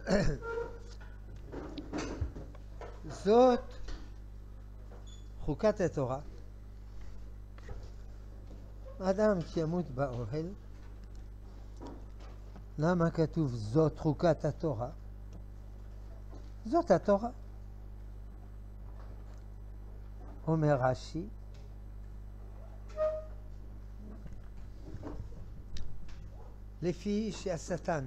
זאת חוקת התורה. אדם ימות באוהל. למה כתוב זאת חוקת התורה? זאת התורה. אומר רש"י, לפי שהשטן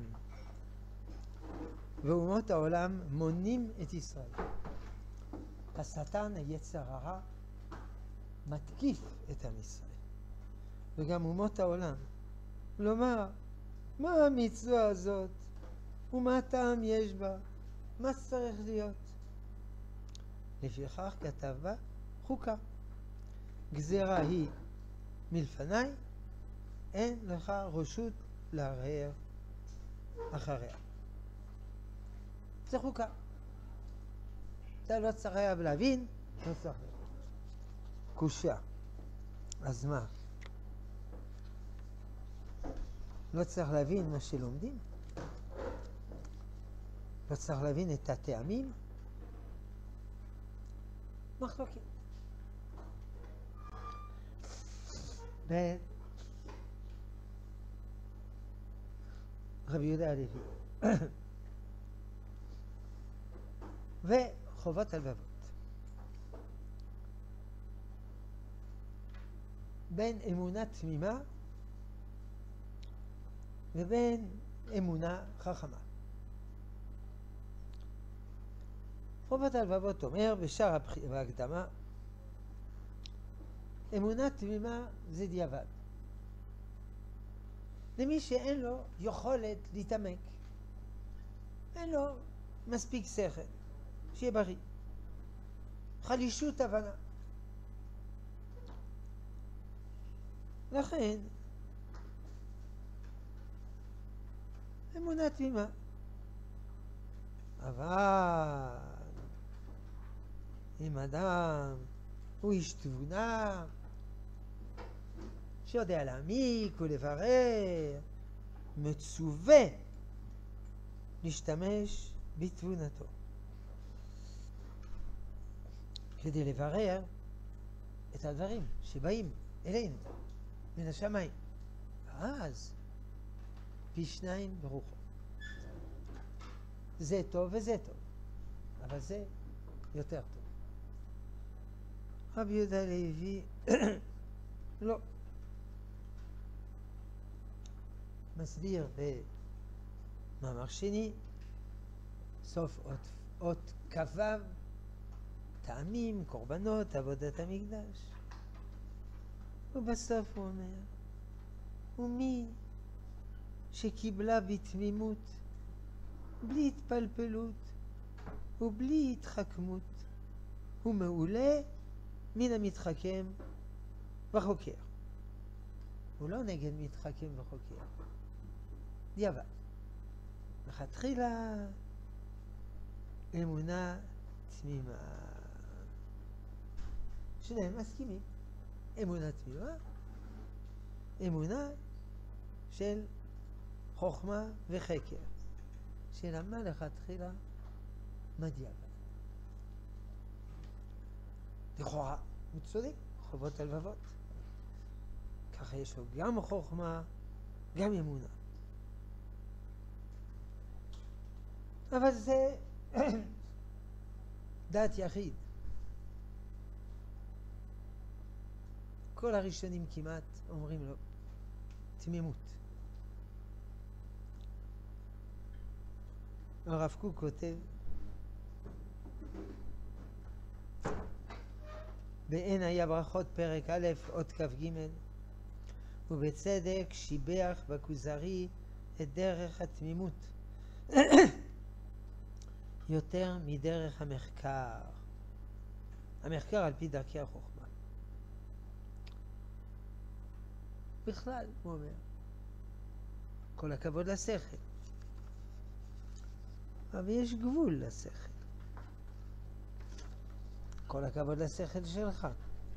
ואומות העולם מונים את ישראל. השטן, היצר הרע, מתקיף את עם ישראל, וגם אומות העולם. לומר, מה המצווה הזאת? ומה טעם יש בה? מה צריך להיות? לפיכך כתב בה חוקה. גזירה היא מלפני, אין לך רשות לערער אחריה. זה חוקה. אתה לא צריך להבין, לא צריך. קושיה. אז מה? לא צריך להבין מה שלומדים? לא צריך להבין את הטעמים? מחלוקת. רבי יהודה הלוי וחובות הלבבות. בין אמונה תמימה ובין אמונה חכמה. חובות הלבבות אומר בשער ההקדמה, אמונה תמימה זה דיעבד. למי שאין לו יכולת להתעמק, אין לו מספיק שכל, שיהיה בריא, חלישות הבנה. לכן אמונה תמימה. אבל אם אדם הוא איש תבונה, שיודע להעמיק ולברר, מצווה להשתמש בתבונתו כדי לברר את הדברים שבאים אלינו מן השמיים. אז פי שניים ברוחו. זה טוב וזה טוב, אבל זה יותר טוב. רבי יהודה הלוי לא. מסביר במאמר שני, סוף אות כ"ו, טעמים, קורבנות, עבודת המקדש. ובסוף הוא אומר, ומי שקיבלה בתמימות, בלי התפלפלות ובלי התחכמות, הוא מעולה מן המתחכם וחוקר. הוא לא נגד מתחכם וחוקר. דיעבד. לכתחילה אמונה תמימה. שניהם מסכימים. אמונה תמימה, אמונה של חוכמה וחקר. שלמה לכתחילה מה דיעבד. לכאורה, הוא צודק, חובות הלבבות. ככה יש לו גם חוכמה, גם אמונה. אבל זה דעת יחיד. כל הראשונים כמעט אומרים לו תמימות. הרב קוק כותב בעין היה ברכות פרק א' אות כ"ג, ובצדק שיבח בכוזרי את דרך התמימות יותר מדרך המחקר. המחקר על פי דרכי החוכמה. בכלל, הוא אומר, כל הכבוד לשכל. אבל יש גבול לשכל. כל הכבוד לשכל שלך.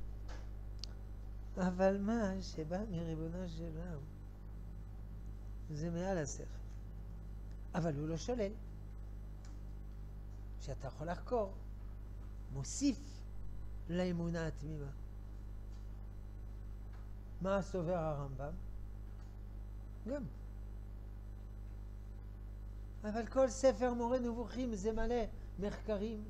אבל מה שבא מריבונו של עולם זה מעל השכל. אבל הוא לא שולל. שאתה יכול לחקור, מוסיף לאמונה התמימה. מה סובר הרמב"ם? גם. אבל כל ספר מורה נבוכים זה מלא מחקרים.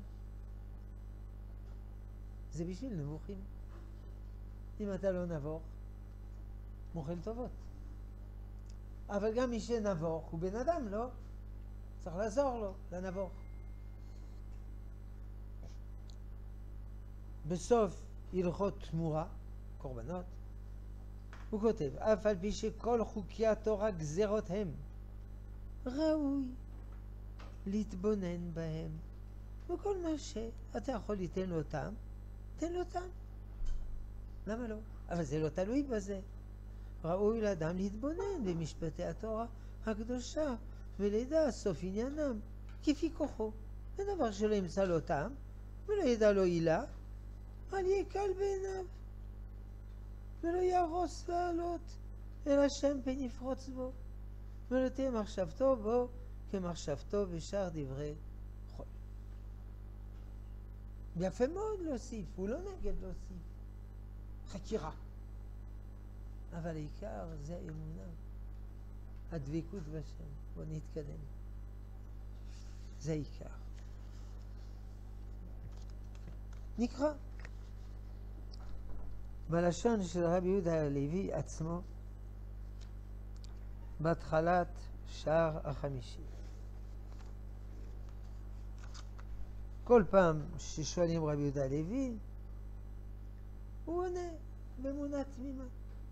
זה בשביל נבוכים. אם אתה לא נבוך, מוכל טובות. אבל גם מי שנבוך הוא בן אדם, לא? צריך לעזור לו, לנבוך. בסוף הלכות תמורה, קורבנות, הוא כותב, אף על פי שכל חוקי התורה גזרות הם, ראוי להתבונן בהם. וכל מה שאתה יכול ליתן לו טעם, תן לו טעם. למה לא? אבל זה לא תלוי בזה. ראוי לאדם להתבונן במשפטי התורה הקדושה ולדע סוף עניינם כפי כוחו. זה דבר שלא ימצא לו טעם ולא ידע לו עילה, אל יהיה קל בעיניו ולא יהרוס לעלות אל השם פן יפרוץ בו, ולא תהיה מחשבתו בו כמחשבתו בשאר דברי חול. יפה מאוד להוסיף, הוא לא נגד להוסיף חקירה, אבל העיקר זה האמונה, הדבקות בשם. בוא נתקדם, זה העיקר. נקרא בלשון של רבי יהודה הלוי עצמו בהתחלת שער החמישי. כל פעם ששואלים רבי יהודה הלוי הוא עונה באמונה תמימה.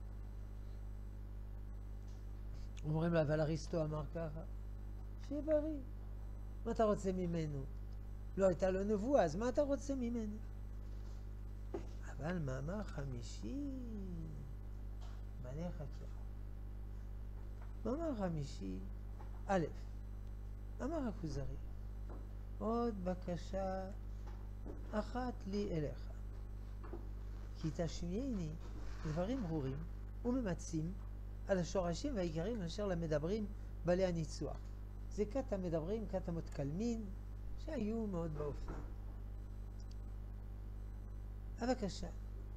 אומרים לו, אבל אריסטו אמר ככה, שיהיה בריא, מה אתה רוצה ממנו? לא הייתה לו נבואה, אז מה אתה רוצה ממנו? אבל מאמר חמישי מלא חקירה. מאמר חמישי, א', אמר הכוזרי, עוד בקשה אחת לי אליך, כי תשמיעני דברים ברורים וממצים על השורשים והעיקרים אשר למדברים בעלי הניצוח. זה כת המדברים, כת המתקלמין, שהיו מאוד באופן. הבקשה,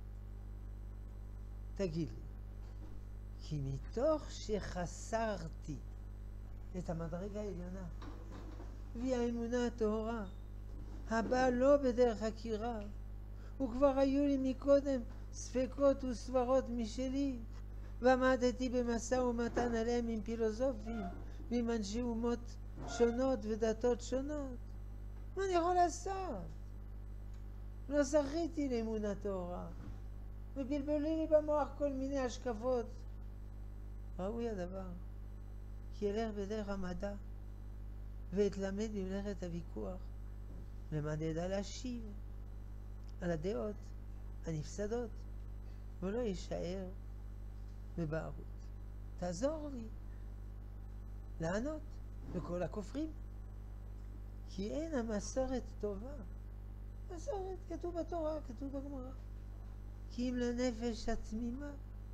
תגיד לי, כי מתוך שחסרתי את המדרגה העליונה והאמונה הטהורה הבאה לא בדרך חקירה, וכבר היו לי מקודם ספקות וסברות משלי, ועמדתי במשא ומתן עליהם עם פילוסופים ועם אנשי אומות שונות ודתות שונות, מה אני יכול לעשות? לא זכיתי לאמונה טהורה, ובלבלו לי במוח כל מיני השקפות. ראוי הדבר כי אלך בדרך המדע ואתלמד במלאכת הוויכוח, למען ידע להשיב על הדעות הנפסדות ולא יישאר בבערות. תעזור לי לענות לכל הכופרים, כי אין המסורת טובה. מסורת כתוב בתורה, כתוב בגמרא, כי אם לנפש התמימה,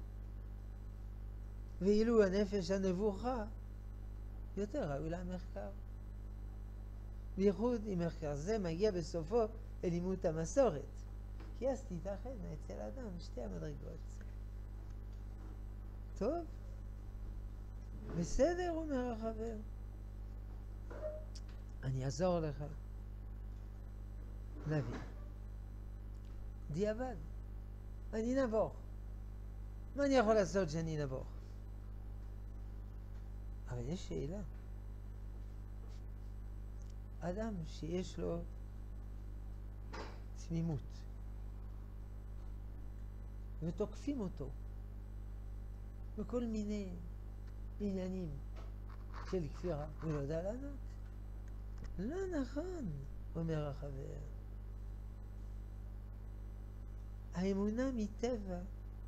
ואילו הנפש הנבוכה יותר ראוי למחקר. בייחוד אם מחקר זה מגיע בסופו אל לימוד המסורת, כי אז תתאחדנה אצל האדם שתי המדרגות. טוב, בסדר, אומר החבר, אני אעזור לך להבין. דיעבד, אני נבוך. מה אני יכול לעשות שאני נבוך? אבל יש שאלה. אדם שיש לו תמימות ותוקפים אותו בכל מיני עניינים של כפירה, הוא לא יודע לענות. לא נכון, אומר החבר. האמונה מטבע,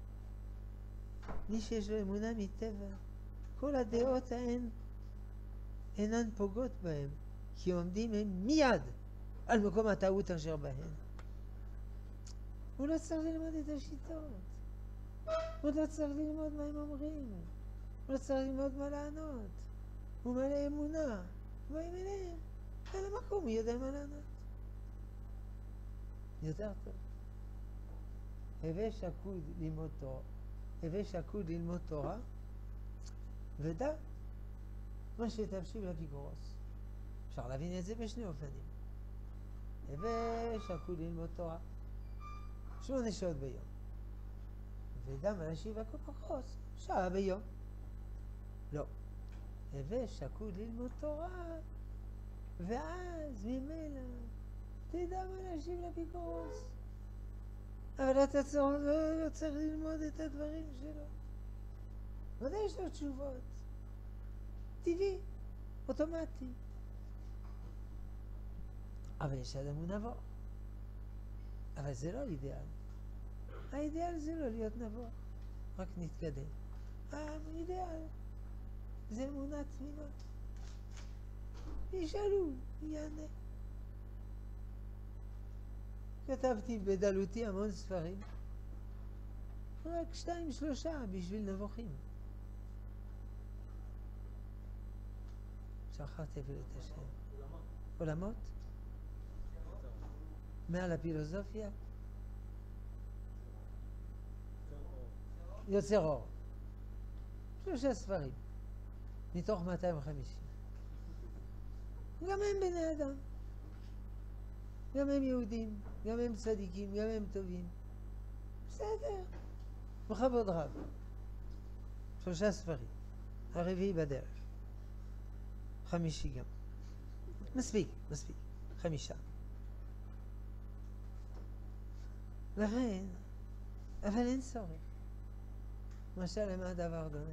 מי שיש לו אמונה מטבע, כל הדעות אינן פוגעות בהם, כי עומדים הם מיד על מקום הטעות אשר בהן. הוא לא צריך ללמוד את השיטות, הוא לא צריך ללמוד מה הם אומרים, הוא לא צריך ללמוד מה לענות, הוא מלא אמונה, באים אליהם, על המקום הוא יודע מה לענות. יותר טוב. הווה שקוד ללמוד תורה. הווה שקוד ללמוד תורה, ודע מה שתבשיל אפיקורוס. אפשר להבין את זה בשני אופנים. הווה שקוד ללמוד תורה 8 שעות ביום. ודע מה להשיב אפיקורוס שעה ביום. לא. הווה שקוד ללמוד תורה, ואז ממילא תדע מה להשיב לאפיקורוס. אבל אתה לא צריך ללמוד את הדברים שלו. ודאי יש לו תשובות. טבעי, אוטומטי. אבל יש אדם הוא נבוא. אבל זה לא האידאל. האידאל זה לא להיות נבוא. רק נתקדם. האידאל זה אמונה תמימה. ישאלו, יענה. כתבתי בדלותי המון ספרים, רק 2-3 בשביל נבוכים. שכחתי אפילו את השם. עולמות? מעל הפילוסופיה? יוצר אור. 3 ספרים, מתוך 250. גם הם בני אדם. גם הם יהודים, גם הם צדיקים, גם הם טובים. בסדר, בכבוד רב. 3 ספרים, הרביעי בדרך. 5 גם. מספיק, 5. לכן, אבל אין צורך. משל למה דבר דומה?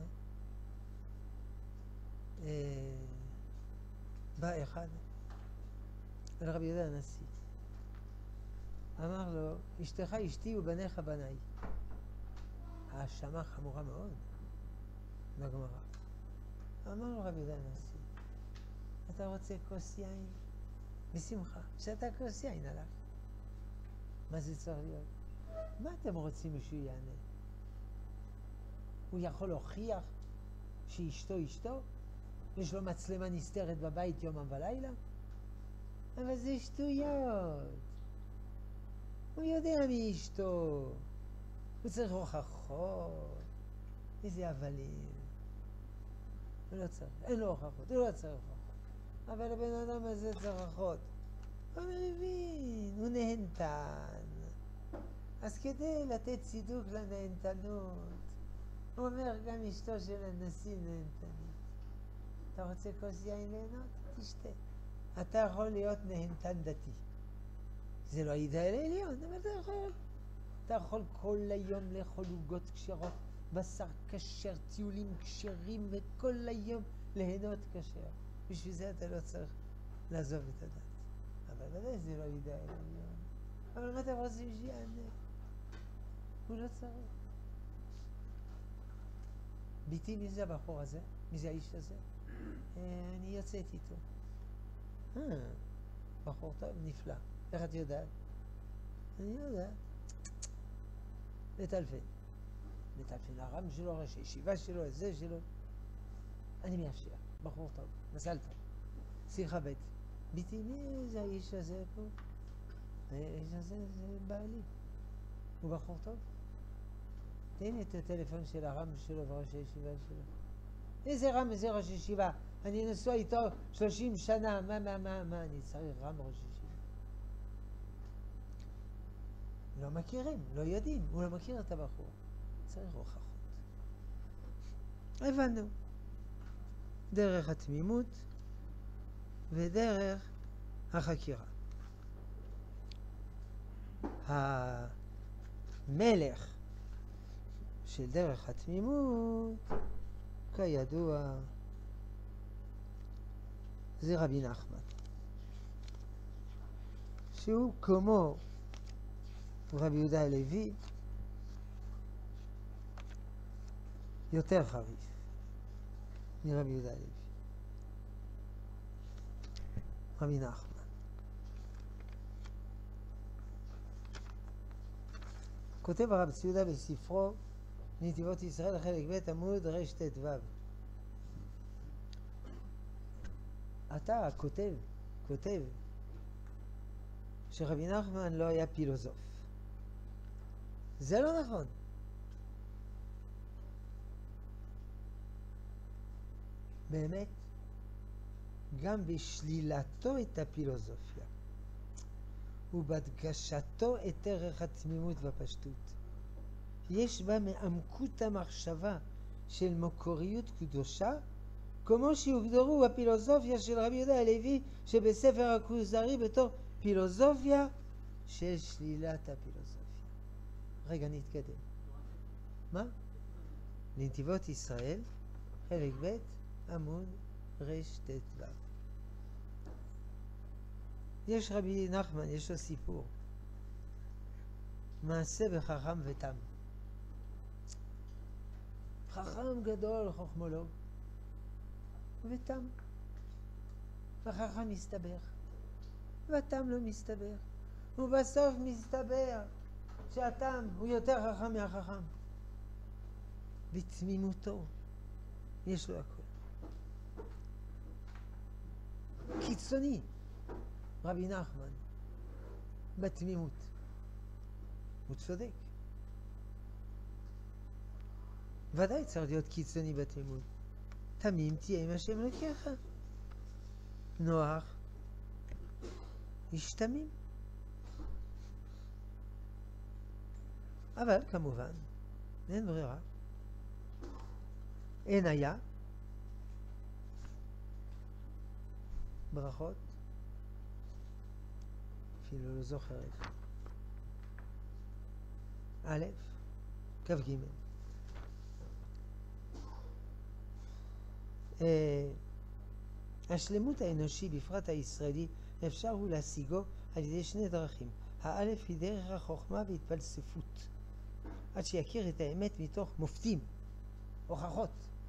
בא אחד אל רבי יהודה הנשיא. אמר לו, אשתך אשתי ובניך בניי. האשמה חמורה מאוד בגמרא. אמר לו רבי יהודה הנשיא, אתה רוצה כוס יין? בשמחה. שתה כוס יין עליו. מה זה צריך להיות? מה אתם רוצים שהוא יענה? הוא יכול להוכיח שאשתו אשתו? יש לו מצלמה נסתרת בבית יומם ולילה? אבל זה שטויות. הוא יודע מי אשתו. הוא צריך הוכחות. איזה הבלים. הוא לא צריך. אין לו הוכחות. הוא לא צריך הוכחות. אבל הבן אדם הזה צריך הוכחות. הוא מבין. הוא נהנתן. אז כדי לתת צידוק לנהנתנות, הוא אומר גם אשתו של הנשיא נהנתנית. אתה רוצה כוס יין ליהנות? תשתה. אתה יכול להיות נהנתן דתי. זה לא האידאל העליון, אבל אתה יכול. אתה יכול כל היום לאכול עוגות כשרות, בשר כשר, טיולים כשרים, וכל היום ליהנות כשר. בשביל זה אתה לא צריך לעזוב את הדת. אבל ודאי זה לא האידאל העליון. אבל מה אתם רוצים שיענה? הוא לא צריך. ביתי, מי זה הבחור הזה? מי זה האיש הזה? אני יוצאת איתו. בחור טוב, נפלא. איך את יודעת? אני יודעת. לטלפן. לטלפן הרם שלו, ראש הישיבה שלו, זה שלו. אני מאפשר. בחור טוב. מזל טוב. שיחה בית. ביתי, מי זה האיש הזה פה? האיש הזה זה בעלי. הוא בחור טוב? תן את הטלפון של הרם שלו וראש הישיבה שלו. איזה רם, איזה ראש ישיבה? אני נשוא איתו 30 שנה, מה אני צריך רם ראש ישיבה? לא מכירים, לא יודעים, הוא לא מכיר את הבחור. צריך הוכחות. הבנו. דרך התמימות ודרך החקירה. המלך של דרך התמימות, כידוע, זה רבי נחמן, שהוא כמו רבי יהודה הלוי, יותר חריף מרבי יהודה הלוי. רבי נחמן. כותב הרב ציודה בספרו נתיבות ישראל חלק ב' עמוד רט"ו. אתה כותב שרבי נחמן לא היה פילוסוף. זה לא נכון. באמת, גם בשלילתו את הפילוסופיה ובהדגשתו את ערך התמימות והפשטות, יש בה מעמקות המחשבה של מקוריות קדושה, כמו שהוגדרו בפילוסופיה של רבי יהודה הלוי שבספר הכוזרי בתור פילוסופיה של שלילת הפילוסופיה. רגע, נתקדם. מה? לנתיבות ישראל, חלק ב' עמוד רט"ו. יש רבי נחמן, יש לו סיפור. מעשה בחכם ותם. חכם גדול, חוכמולוג, ותם. החכם מסתבך, והתם לא מסתבך. ובסוף מסתבר שהתם הוא יותר חכם מהחכם. בתמימותו יש לו הכל. קיצוני, רבי נחמן, בתמימות. הוא צודק. ודאי צריך להיות קיצוני בתמימות. תמים תהיה עם השם אלוקיך. נוח, איש תמים. אבל כמובן, אין ברירה. אין היה. ברכות. אפילו לא זוכרת. א', כ"ג. השלמות האנושי, בפרט הישראלי, אפשר הוא להשיגו על ידי שני דרכים. האלף היא דרך החוכמה והתפלספות, עד שיכיר את האמת מתוך מופתים, הוכחות,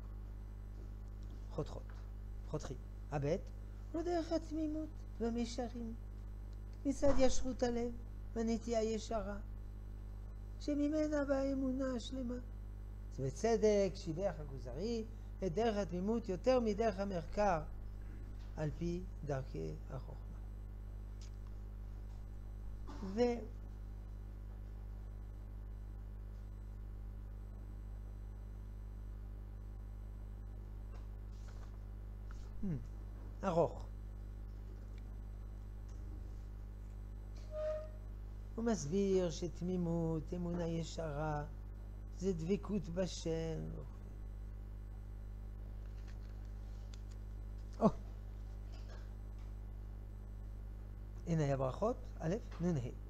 חותכים. הבית הוא דרך התמימות והמישרים, מצד ישרות הלב והנטייה ישרה, שממנה באה אמונה השלמה. ובצדק שיבח הכוזרי את דרך התמימות יותר מדרך המחקר על פי דרכי החוכמה. ארוך. הוא מסביר שתמימות, אמונה ישרה, זה דבקות בשם. הנה היה ברכות, א', נ"ה.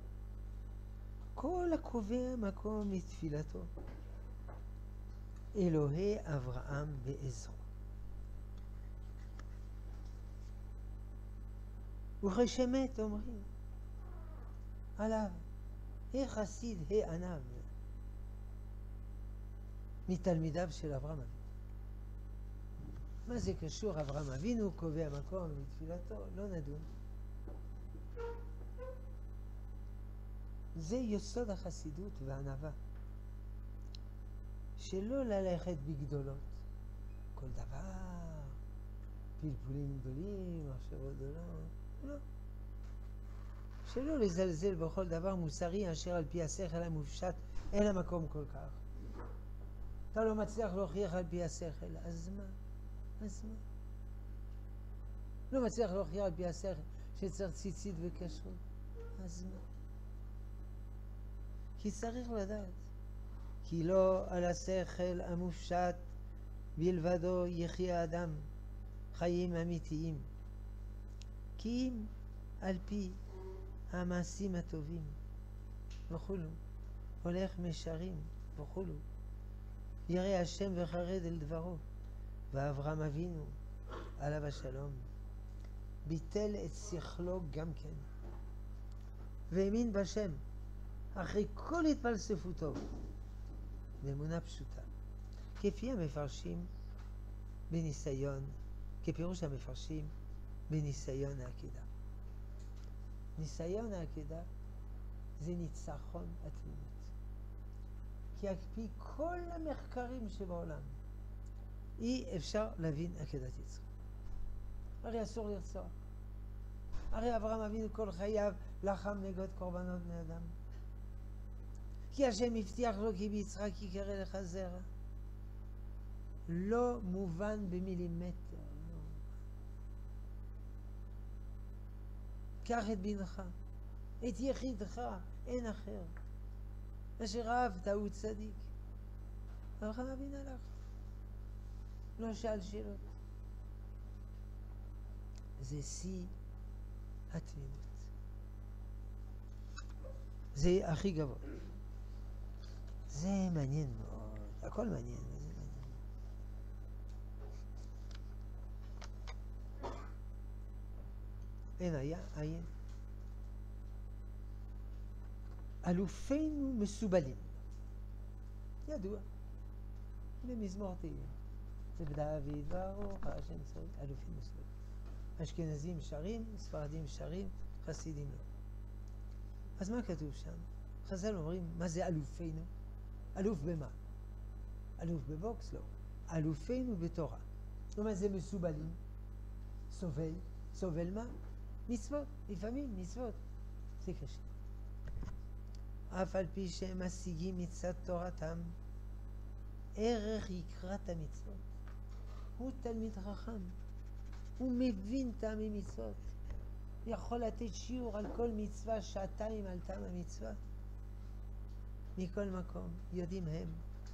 כל הקובע מקום לתפילתו, אלוהי אברהם ועזרו. וכשמת אומרים עליו, חסיד עניו, מתלמידיו של אברהם אבינו. מה זה קשור? אברהם אבינו קובע מקום לתפילתו, לא נדון. זה יסוד החסידות והענווה, שלא ללכת בגדולות. כל דבר, פלפולים גדולים, מחשבות גדולות, לא. שלא לזלזל בכל דבר מוסרי אשר על פי השכל המופשט אין המקום כל כך. אתה לא מצליח להוכיח על פי השכל, אז מה? לא מצליח להוכיח על פי השכל שצריך ציצית וכשרות, אז מה? כי צריך לדעת, כי לא על השכל המופשט בלבדו יחיה האדם חיים אמיתיים, כי אם על פי המעשים הטובים וכולו, הולך משרים וכולו, ירא השם וחרד אל דברו. ואברהם אבינו עליו השלום ביטל את שכלו גם כן, והאמין בשם אחרי כל התפלספותו באמונה פשוטה, כפי המפרשים בניסיון, כפירוש המפרשים בניסיון העקידה. ניסיון העקידה זה ניצחון התמימות, כי על פי כל המחקרים שבעולם אי אפשר להבין עקדת יצחק. הרי אסור לרצוח, הרי אברהם אבינו כל חייו לחם נגד קורבנות בני אדם. כי השם הבטיח לו כי ביצחק יקרא לך זרע. לא מובן במילימטר. לא. קח את בנך, את יחידך, אין אחר. אשר אהבת הוא צדיק. אברהם אבינו הלך. לא שאל שאלות. זה שיא התמימות. זה הכי גבוה. זה מעניין מאוד. הכל מעניין. זה מעניין. אין היה, עין. אלופינו מסובלים. ידוע. במזמור תהילים. זה בדוד ברוך השם צדיק, אלופים מסובלים. אשכנזים שרים, ספרדים שרים, חסידים לא. אז מה כתוב שם? חז"ל אומרים, מה זה אלופינו? אלוף במה? אלוף בבוקס? לא. אלופינו בתורה. זאת אומרת, זה מסובלים. סובל. סובל מה? מצוות. לפעמים מצוות. זה קשה. אף על פי שהם משיגים מצד תורתם, ערך יקרת המצוות. הוא תלמיד חכם. הוא מבין טעמי מצוות. יכול לתת שיעור על כל מצווה, שעתיים על טעם המצווה. מכל מקום, יודעים הם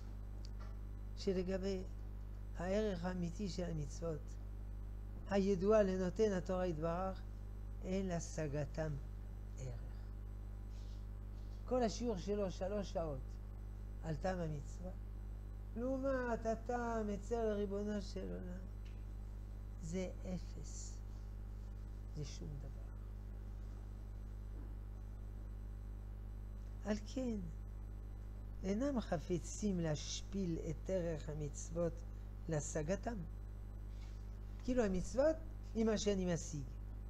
שלגבי הערך האמיתי של המצוות, הידוע לנותן התורה יתברך, אין להשגתם ערך. כל השיעור שלו 3 שעות על טעם המצווה, לעומת הטעם אצל ריבונו של עולם, זה אפס. זה שום דבר. על כן, אינם חפצים להשפיל את ערך המצוות להשגתם. כאילו המצוות היא מה שאני משיג.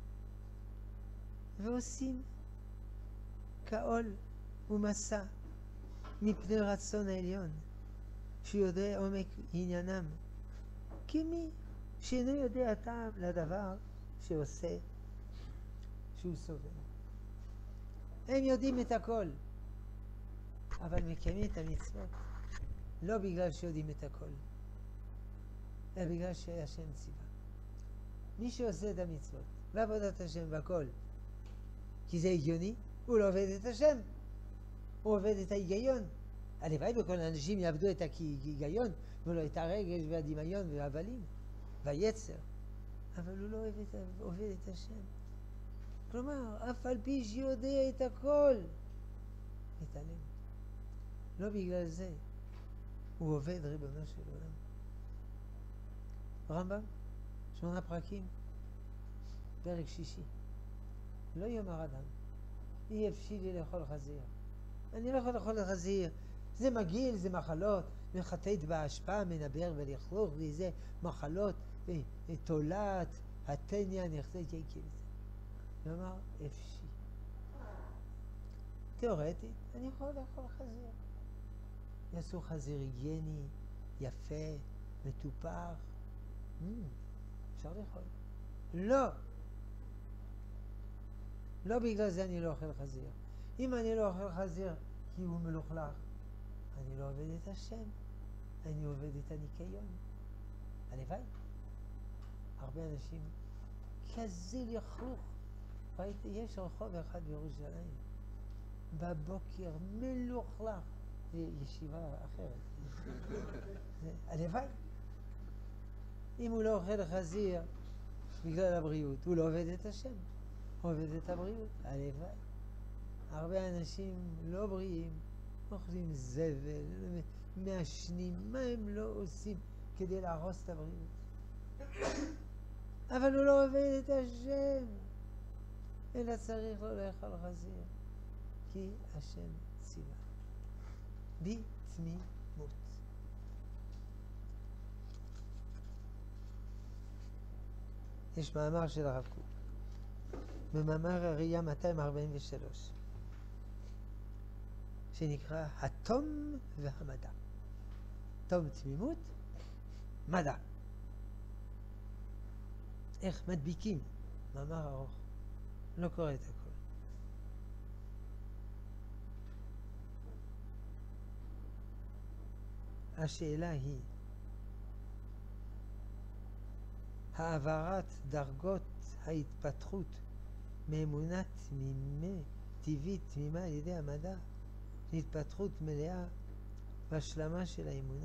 ועושים כעול ומסע מפני רצון העליון, שיודע עומק עניינם, כמי שאינו יודע טעם לדבר שעושה, שהוא סובל. הם יודעים את הכל, אבל מקיימים את המצוות לא בגלל שיודעים את הכל, אלא בגלל שהשם ציווה. מי שעושה את המצוות ועבודת השם והכל כי זה הגיוני, הוא לא עובד את השם, הוא עובד את ההיגיון. הלוואי וכל האנשים יעבדו את ההיגיון ולא את הרגש והדמיון והבלים והיצר, אבל הוא לא עובד את השם. כלומר, אף על פי שיודע את הכל, מתעלם. לא בגלל זה הוא עובד ריבונו של עולם. רמב"ם, 8 פרקים, פרק 6. לא יאמר אדם, אי אפשי לי לאכול חזיר. אני לא יכול לאכול חזיר. זה מגעיל, זה מחלות, מחטאת בהשפעה, מנבר ולכלוך, וזה מחלות, תולעת, התניה, נחזית, יקל. כלומר, אפשי. תיאורטית, אני יכול לאכול חזיר. יעשו חזיר היגייני, יפה, מטופח. אפשר לאכול. לא. לא בגלל זה אני לא אוכל חזיר. אם אני לא אוכל חזיר כי הוא מלוכלך, אני לא עובד את השם, אני עובד את הניקיון. הלוואי. הרבה אנשים כזה לכלוך. ראיתי, יש רחוב אחד בירושלים, בבוקר מלוכלך. זה ישיבה אחרת. הלוואי. אם הוא לא אוכל חזיר בגלל הבריאות, הוא לא עובד את השם, הוא עובד את הבריאות. הלוואי. הרבה אנשים לא בריאים, אוכלים זבל, מעשנים, מה הם לא עושים כדי להרוס את הבריאות? אבל הוא לא עובד את השם, אלא צריך לא לאכול חזיר, כי השם ציווה. בתמימות. יש מאמר של הרב קוק, במאמר הראייה 243, שנקרא התום והמדע. תום תמימות, מדע. איך מדביקים, מאמר ארוך, לא קורא את הכל. השאלה היא, העברת דרגות ההתפתחות מאמונה טבעית תמימה על ידי המדע להתפתחות מלאה והשלמה של האמונה.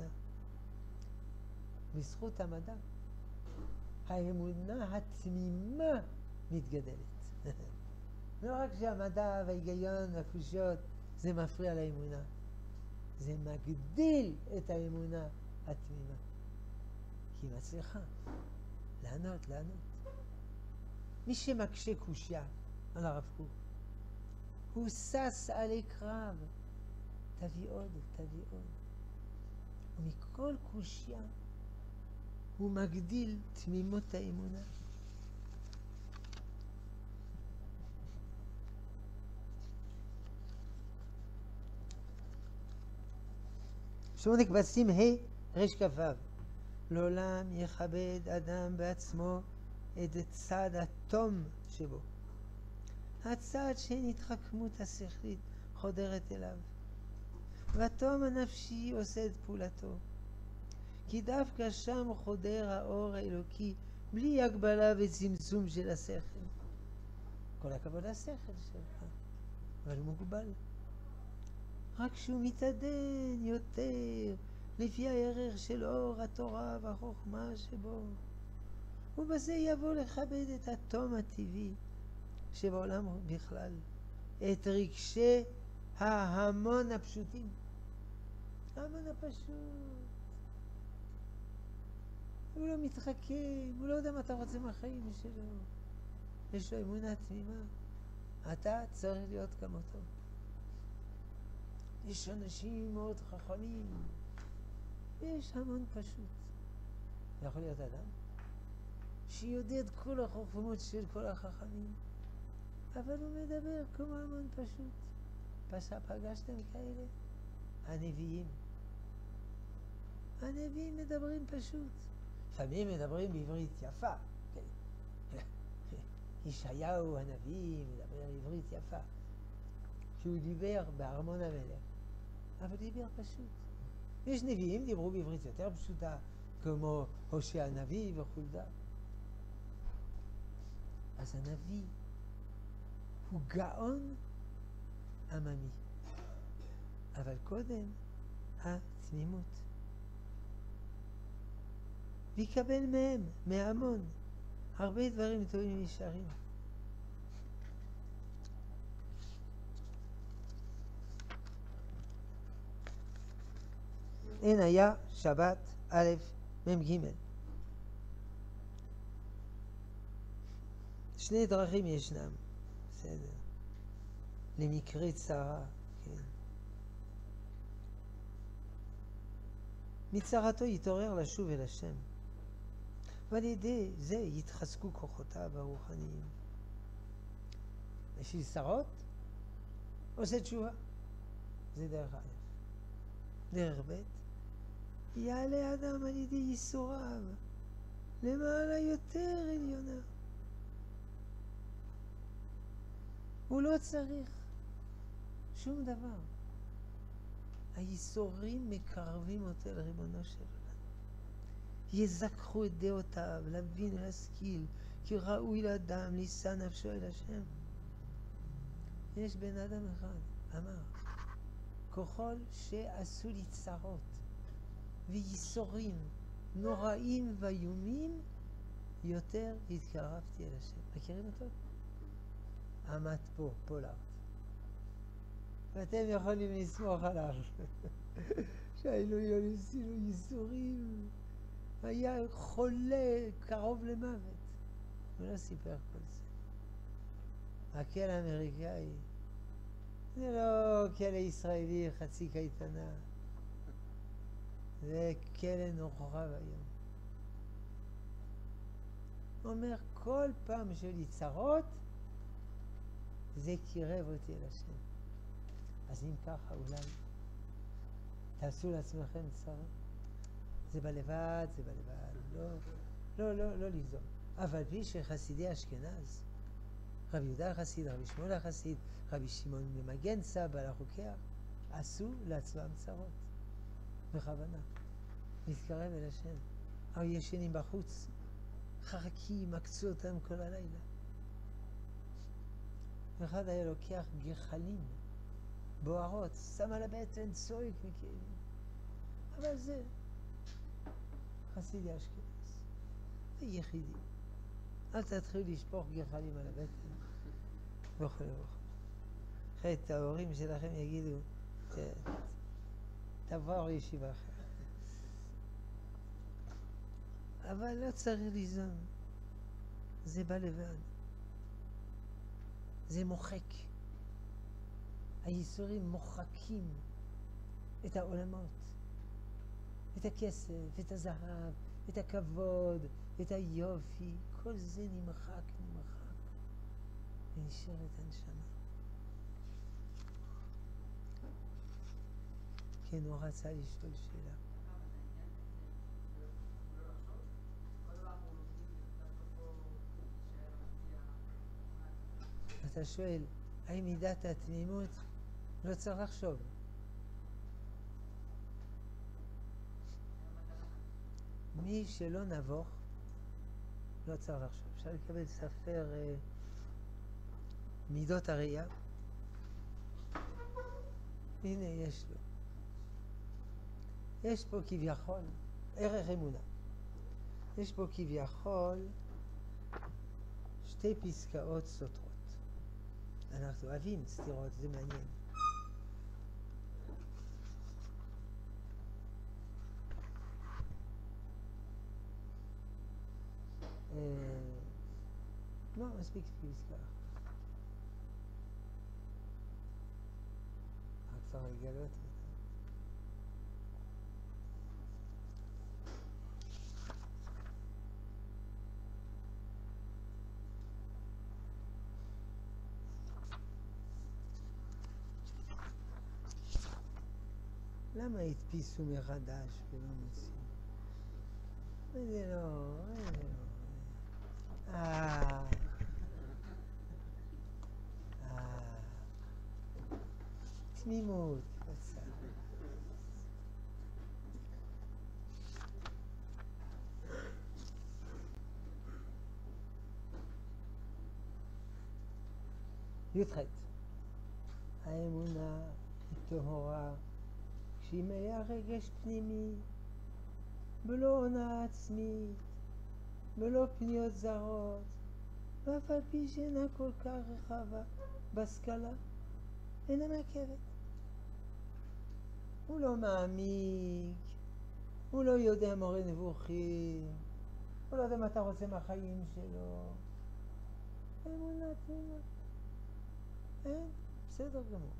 בזכות המדע, האמונה התמימה מתגדלת. לא רק שהמדע וההיגיון והקושיות זה מפריע לאמונה, זה מגדיל את האמונה התמימה. כי היא מצליחה לענות. מי שמקשה קושיה על הרב קוק, הוא סס עלי קרב. תביא עוד. ומכל קושיה הוא מגדיל תמימות האמונה. שמונה כבשים רש כ"ו. לעולם יכבד אדם בעצמו את הצד התום שבו, הצד שאין התחכמות השכלית חודרת אליו, והתום הנפשי עושה את פעולתו, כי דווקא שם חודר האור האלוקי בלי הגבלה וצמצום של השכל. כל הכבוד לשכל שלך, אבל הוא מוגבל. רק שהוא מתעדן יותר לפי הערך של אור התורה והחוכמה שבו, ובזה יבוא לכבד את התום הטבעי שבעולם בכלל, את רגשי ההמון הפשוטים. ההמון הפשוט, הוא לא מתחכם, הוא לא יודע מה אתה רוצה מהחיים שלו, יש לו אמונה תמימה. אתה צריך להיות כמותו. יש אנשים מאוד חכמים, יש המון פשוט. יכול להיות אדם שיודע את כל החוכמות של כל החכמים, אבל הוא מדבר כמו המון פשוט. פגשתם כאלה? הנביאים מדברים פשוט. לפעמים מדברים בעברית יפה. ישעיהו הנביא מדבר עברית יפה. שהוא דיבר בארמון המלך, אבל דיבר פשוט. יש נביאים דיברו בעברית יותר פשוטה, כמו הושע הנביא וחולדה. אז הנביא הוא גאון עממי, אבל קודם התמימות. ויקבל מהם, מהמון, הרבה דברים טובים וישרים. אין היה שבת א' מ"ג. שני דרכים ישנם, בסדר, למקרה צרה, כן. מצרתו יתעורר לשוב אל השם, ועל ידי זה יתחזקו כוחותיו הרוחניים. בשביל צרות עושה תשובה, זה דרך א'. דרך ב', יעלה אדם על ידי ייסוריו למעלה יותר עליונה. הוא לא צריך שום דבר. הייסורים מקרבים אותו לריבונו של עולם. יזכחו את דעותיו, להבין ולהשכיל, כי ראוי לאדם לישא נפשו אל השם. יש בן אדם אחד, אמר, ככל שעשו לי צרות וייסורים נוראים ואיומים, יותר התקרבתי אל השם. מכירים אותו? עמד פה, פולארד. ואתם יכולים לסמוך עליו. שהיינו עשינו ייסורים. היה חולה קרוב למוות. הוא לא סיפר כל זה. הכלא האמריקאי זה לא כלא ישראלי חצי קייטנה. זה כלא נורא והיום. הוא אומר, כל פעם שלי צרות, זה קירב אותי אל השם. אז אם ככה, אולי תעשו לעצמכם צרות. זה בלבד, זה בלבד. לא ליזום. אבל בי שחסידי אשכנז רבי יהודה החסיד, רבי שמואל החסיד, רבי שמעון ממגן סבא הרוקח, עשו לעצמם צרות, בכוונה, להתקרב אל השם. אבל ישנים בחוץ, חרקים, עקצו אותם כל הלילה. אחד היה לוקח גחלים, בוערות, שם על הבטן, צועק מכאבים. אבל זה חסידי אשכנז, זה יחידי. אל תתחילו לשפוך גחלים על הבטן, וכו' וכו'. אחרת ההורים שלכם יגידו, תעבור לישיבה אחרת. אבל לא צריך ליזום, זה בא לבד. זה מוחק. הייסורים מוחקים את העולמות, את הכסף, את הזהב, את הכבוד, את היופי. כל זה נמחק, ונשארת הנשמה. כן, הוא רצה לשאול שאלה. אתה שואל, האם מידת התמימות? לא צריך לחשוב. מי שלא נבוך, לא צריך לחשוב. אפשר לקבל ספר מידות הראייה. הנה, יש לו. יש פה כביכול ערך אמונה. יש פה כביכול שתי פסקאות סותרות. אנחנו אוהבים סתירות, זה מעניין. לא, מספיק פסקה. רק צריך לגלות אותה. למה הדפיסו מחדש ולא מוצאים? זה לא, תמימות, בצד. י"ח. האמונה היא טהורה, כשהיא מלאה רגש פנימי, בלא עונה עצמית, בלא פניות זרות, ואף על פי שאינה כל כך רחבה בסקלה, אינה מעכבת. הוא לא מעמיק, הוא לא יודע מורה נבוכים, הוא לא יודע מה אתה רוצה מהחיים שלו. אמונה תמימה. אין, בסדר גמור.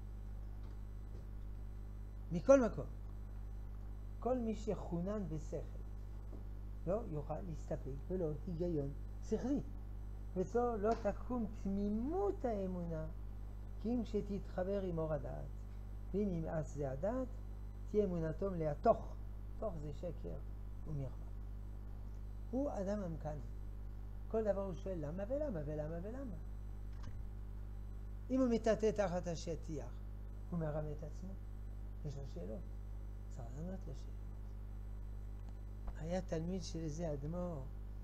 מכל מקום, כל מי שחונן בשכל לא יוכל להסתפק ולא היגיון שכלי, וזו לא תקום תמימות האמונה, כי אם כשתתחבר עם אור הדעת, ואם ימאס זה הדעת, תהיה אמונתו מלאה תוך זה שקר ומרמה. הוא אדם עמקן, כל דבר הוא שואל למה ולמה ולמה ולמה. אם הוא מטאטא תחת השטיח, הוא מרמה את עצמו. יש לו שאלות, צריך לענות לשאלות. היה תלמיד של איזה אדמו"ר,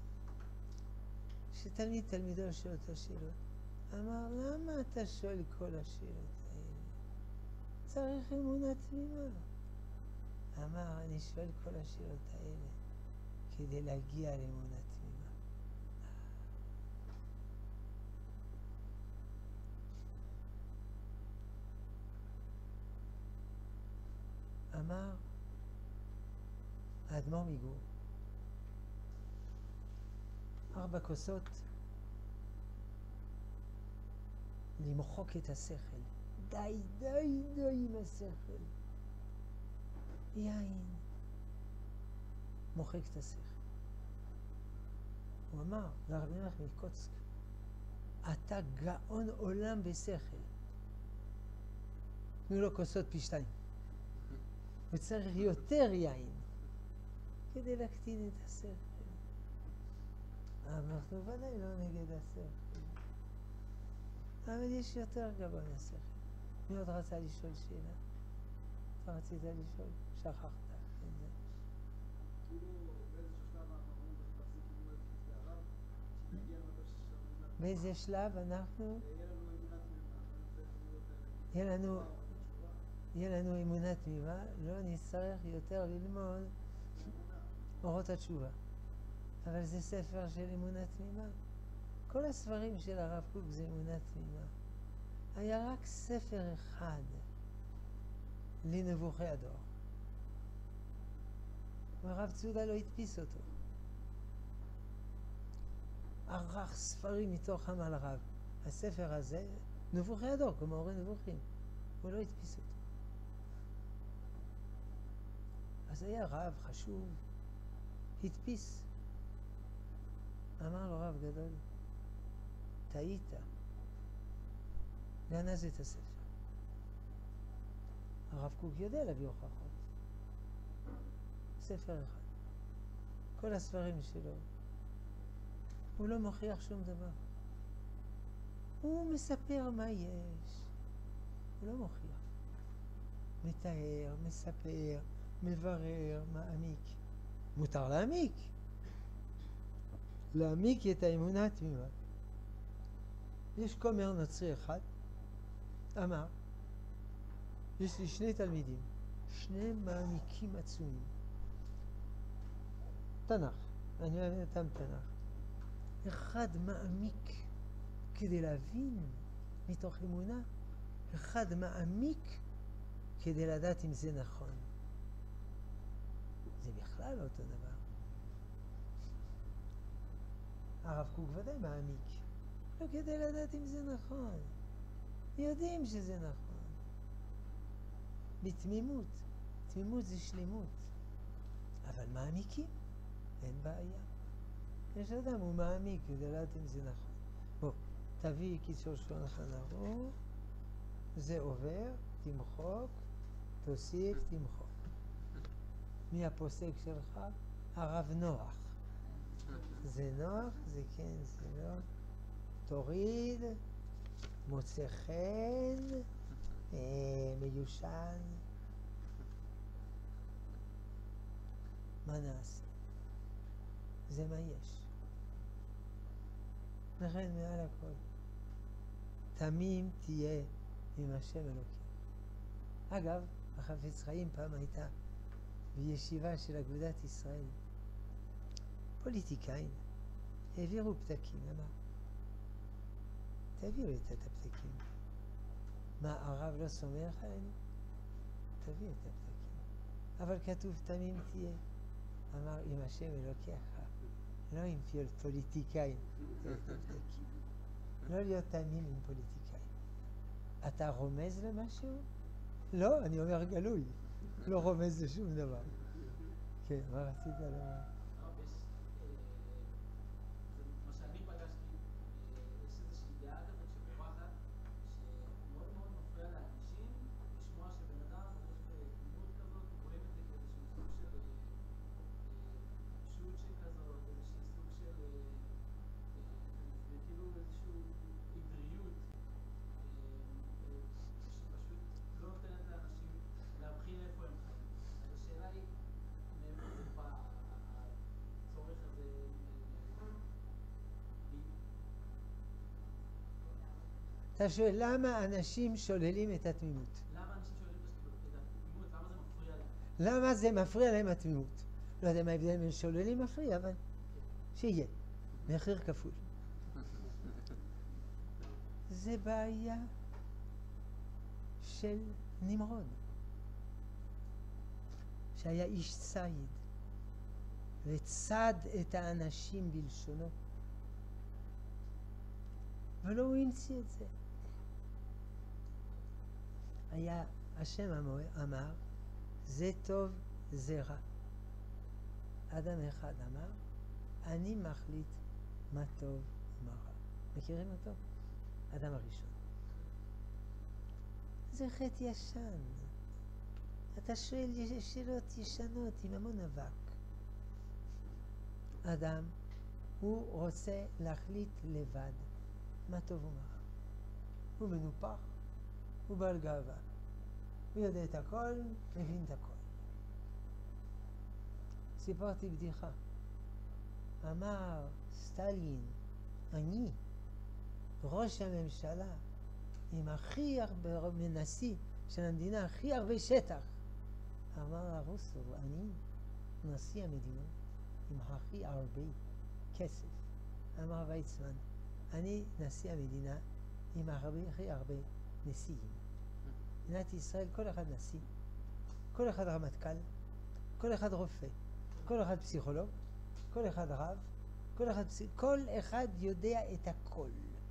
תלמידו שואל אותו שאלות. אמר, למה אתה שואל כל השאלות האלה? צריך אמונה תמימה. אמר, אני שואל כל השאלות האלה כדי להגיע לאמונה תמימה. אמר האדמו"ר מגור, 4 כוסות למחוק את השכל. די עם השכל. יין מוחק את השכל. הוא אמר לרבי מלך מקוצק, אתה גאון עולם בשכל. תנו לו כוסות פי 2. וצריך יותר יין כדי להקטין את השכל. אנחנו ודאי לא נגד השכל. אבל יש יותר גבוה מהשכל. מי עוד רצה לשאול שאלה? אתה רצית לשאול? שכחת. באיזה שלב אנחנו? יהיה לנו אמונה תמימה, לא נצטרך יותר ללמוד אורות התשובה. אבל זה ספר של אמונה תמימה. כל הספרים של הרב קוק זה אמונה תמימה. היה רק ספר אחד לנבוכי הדור. והרב צודה לא הדפיס אותו. ערך ספרים מתוך עמל רב. הספר הזה, נבוכי הדור, כמו אורי נבוכים. הוא לא הדפיס אותו. אז היה רב חשוב, הדפיס. אמר לו רב גדול, טעית, גנז את הספר. הרב קוק יודע להביא הוכחות. ספר אחד. כל הספרים שלו. הוא לא מוכיח שום דבר. הוא מספר מה יש. הוא לא מוכיח. מתאר, מספר, מברר, מעמיק. מותר להעמיק. להעמיק את האמונה התמימה. יש כומר נוצרי אחד, אמר, יש לי שני תלמידים, שני מעמיקים עצומים. תנ"ך, אני אוהב אותם תנ"ך. אחד מעמיק כדי להבין מתוך אמונה, אחד מעמיק כדי לדעת אם זה נכון. זה בכלל לא אותו דבר. הרב קוק ודאי מעמיק, לא כדי לדעת אם זה נכון. יודעים שזה נכון. בתמימות. תמימות זה שלמות. אבל מעמיקים? אין בעיה. יש אדם, הוא מעמיק כדי לדעת אם זה נכון. בוא, תביא קיצור שולחן ערוך, זה עובר, תמחוק, תוסיף, תמחוק. מי הפוסק שלך? הרב נוח. זה נוח, זה כן, זה לא. תוריד, מוצא חן, מיושן. מה נעשה? זה מה יש. לכן מעל הכל, תמים תהיה עם השם אלוקים. אגב, החפץ חיים פעם הייתה בישיבה של אגודת ישראל. פוליטיקאים העבירו פתקים, אמר, תעבירו את הפתקים. מה, הרב לא סומך עלינו? תביא את הפתקים. אבל כתוב תמים תהיה. אמר, עם השם אלוקיך, לא עם פוליטיקאים. לא להיות תמים עם פוליטיקאים. אתה רומז למשהו? לא, אני אומר גלוי. לא רומז לשום דבר. כן, מה רצית לומר? אתה שואל, למה אנשים שוללים את התמימות? למה אנשים שוללים את התמימות? למה זה מפריע להם? למה זה מפריע להם התמימות? לא יודע מה ההבדל בין שוללים מפריע, אבל שיהיה. מחיר כפול. זה בעיה של נמרוד, שהיה איש ציד, וצד את האנשים בלשונו. ולא הוא המציא את זה. היה, השם אמר, זה טוב, זה רע. אדם אחד אמר, אני מחליט מה טוב ומה רע. מכירים אותו? אדם הראשון. זה חטא ישן. אתה שואל שאלות ישנות עם המון אבק. אדם, הוא רוצה להחליט לבד מה טוב ומה רע. הוא מנופח, הוא בעל גאווה. הוא יודע את הכל, מבין את הכל. סיפרתי בדיחה. אמר סטלין, אני, ראש הממשלה, עם הכי הרבה נשיא של המדינה, הכי הרבה שטח. אמר הרוסו, אני נשיא המדינה עם הכי הרבה כסף. אמר ויצמן, אני נשיא המדינה עם הכי הרבה נשיאים. מדינת ישראל, כל אחד נשיא, כל אחד רמטכ"ל, כל אחד רופא, כל אחד פסיכולוג, כל אחד רב, כל אחד יודע את הכל.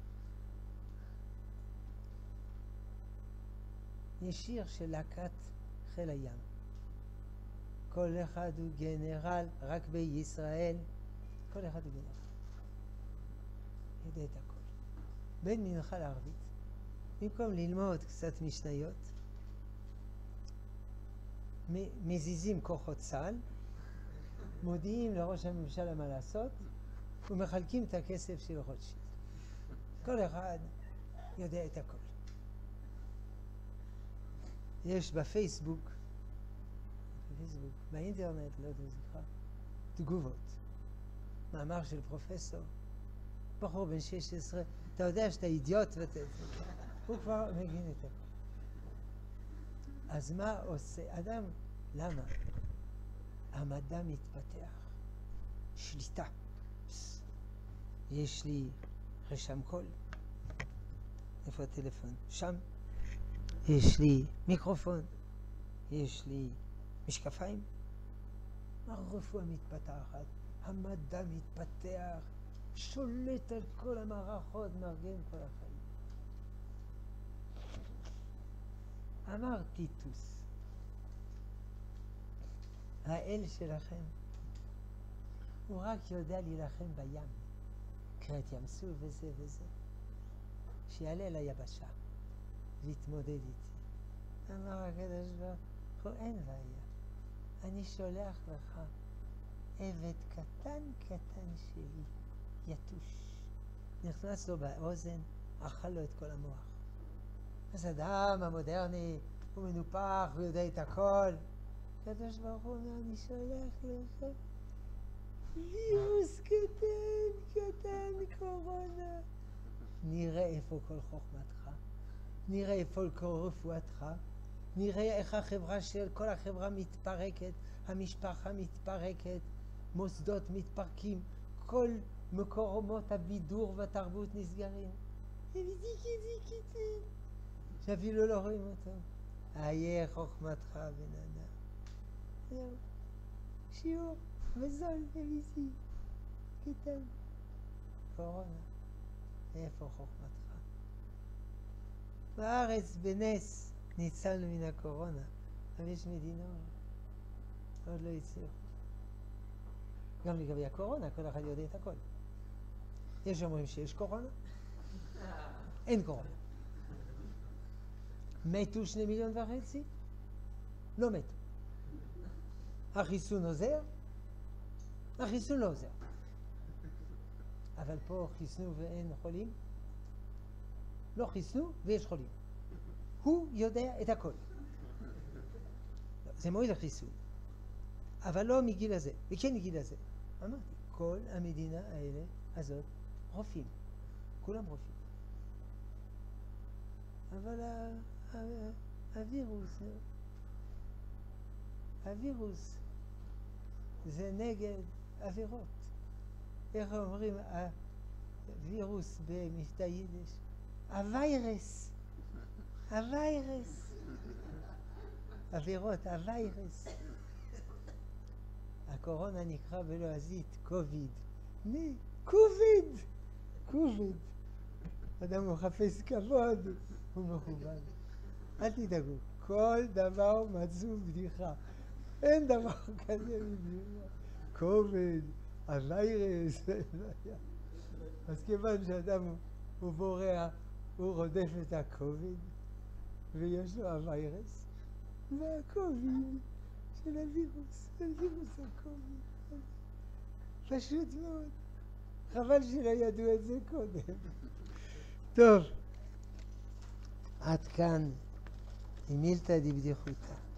יש שיר של להקת חיל הים. כל אחד הוא גנרל, רק בישראל. כל אחד הוא גנרל. יודע את הכל. בין מנחה לערבית, במקום ללמוד קצת משניות, מזיזים כוחות צה"ל, מודיעים לראש הממשלה מה לעשות, ומחלקים את הכסף של רוטשילד. כל אחד יודע את הכל. יש בפייסבוק, באינטרנט, לא יודע זכר, תגובות. מאמר של פרופסור, בחור בן 16, אתה יודע שאתה אידיוט הוא כבר מבין את הכל. אז מה עושה אדם? למה? המדע מתפתח. שליטה. יש לי רשם קול. איפה הטלפון? שם. יש לי מיקרופון. יש לי משקפיים. הרפואה מתפתחת. המדע מתפתח. שולט על כל המערכות, מארגן כל החיים. אמר טיטוס, האל שלכם הוא רק יודע להילחם בים, קראת ים סוף וזה וזה, שיעלה ליבשה ויתמודד איתי. אמר הקדוש ברוך הוא, אין בעיה, אני שולח לך עבד קטן קטן שלי, יתוש. נכנס לו באוזן, אכל לו את כל המוח. אז אדם המודרני הוא מנופח ויודע את הכל. הקדוש ברוך הוא אומר, אני שולח לך וירוס קטן, קורונה. נראה איפה כל חוכמתך, נראה איפה כל רפואתך, נראה איך החברה של כל החברה מתפרקת, המשפחה מתפרקת, מוסדות מתפרקים, כל מקומות הבידור והתרבות נסגרים. שאפילו לא רואים אותו. איה חוכמתך בן אדם. זהו. שיעור וזול וביזי. קטן. קורונה. איפה חוכמתך? בארץ בנס ניצלנו מן הקורונה. אבל יש מדינות עוד לא הצליחו. גם לגבי הקורונה, כל אחד יודע את הכל. יש אומרים שיש קורונה, אין קורונה. מתו 2.5 מיליון? לא מתו. החיסון עוזר? החיסון לא עוזר. אבל פה חיסנו ואין חולים? לא חיסנו ויש חולים. הוא יודע את הכל. לא, זה מועיל לחיסון. אבל לא מגיל הזה, וכן מגיל הזה. אמרתי, כל המדינה האלה הזאת רופאים. כולם רופאים. אבל הווירוס זה נגד עבירות. איך אומרים הווירוס במבטא יידיש? הווירס. עבירות, הווירס. הקורונה נקרא בלועזית קוביד. קוביד. אדם מחפש כבוד, הוא מכוון. אל תדאגו, כל דבר מצאו בדיחה. אין דבר כזה בדיחה. קוביד, הווירס. אז כיוון שאדם הוא בורח, הוא רודף את הקוביד, ויש לו הווירס, והקוביד של הווירוס הקוביד. פשוט מאוד. חבל שלא ידעו את זה קודם. טוב. עד כאן, עם מילתא דבדיחותא.